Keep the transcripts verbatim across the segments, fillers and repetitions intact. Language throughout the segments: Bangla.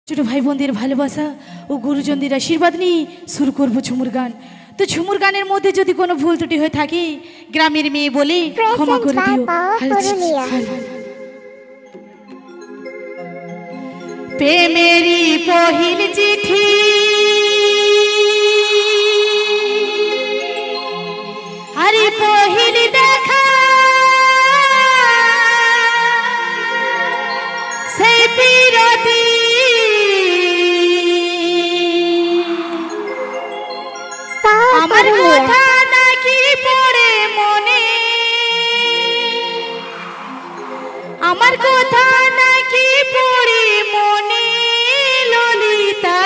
ছোট ভাই বোনদের ভালোবাসা ও গুরুজনদের আশীর্বাদ নিয়ে শুরু করব ঝুমুর গান। তো ঝুমুর গানের মধ্যে যদি কোনো ভুল ত্রুটি হয়ে থাকে গ্রামের মেয়ে বলে ক্ষমা করে দিও। প্রেমেরি পহিল চিঠি আরে পহিল দেখা সেই পিরতি আমার কথা নাকি পড়ে মনে, আমার কথা নাকি পড়ে মনে ললিতা,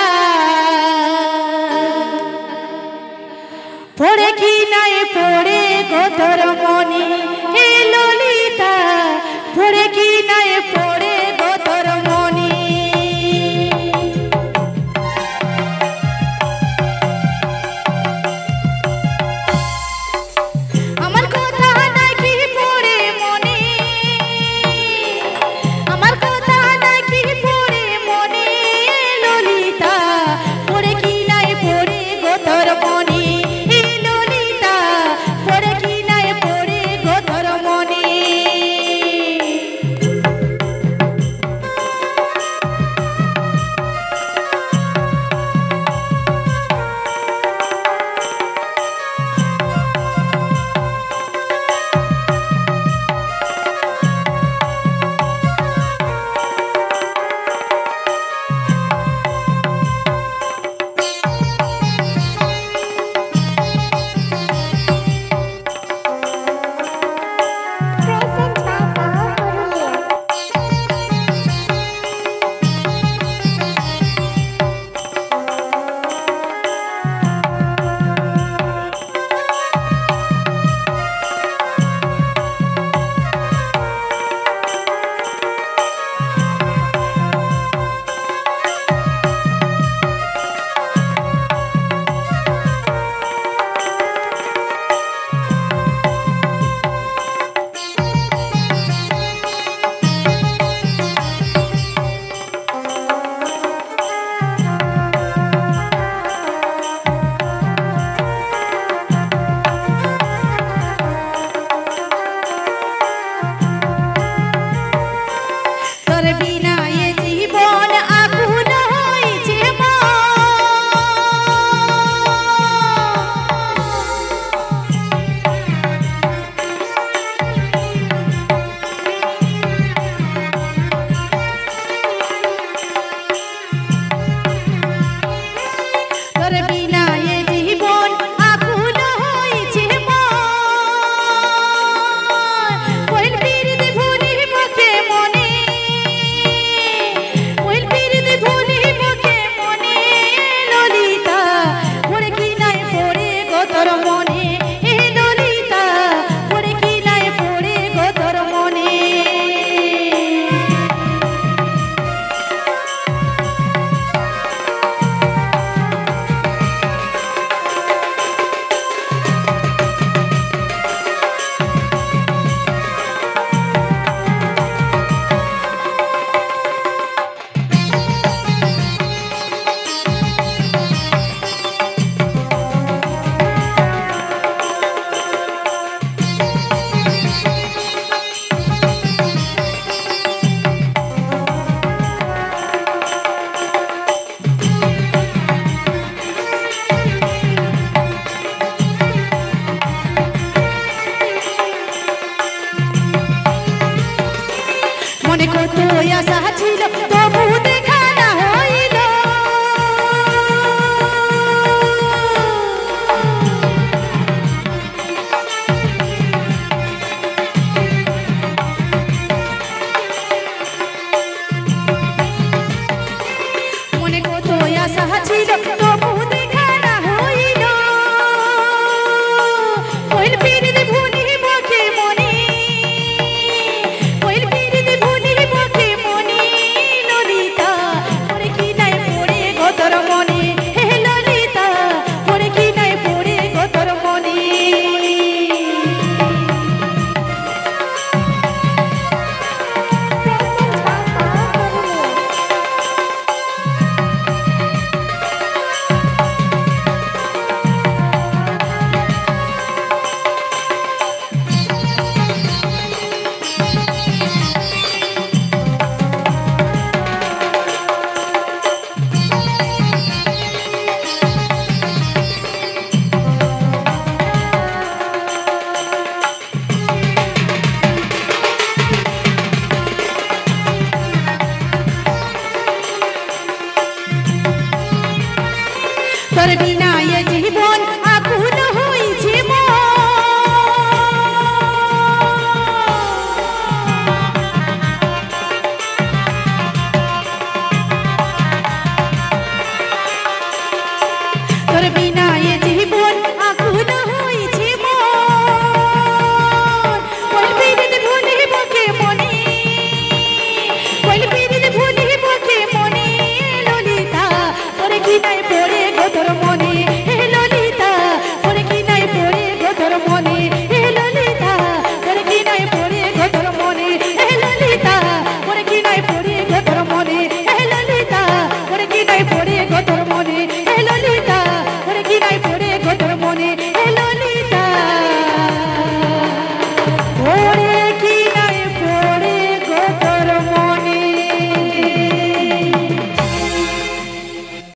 পড়ে কি নাই পড়ে গোতর মনে হে ললিতা, পড়ে কি নাই পড়ে গোতর মনে। আমার কথা নাকি পড়ে মনে, আমার কথা নাকি পড়ে মনে ললিতা, পড়ে কি নাই পড়ে গোতর মনে হে ললিতা, পড়ে কি নাই পড়ে করবি না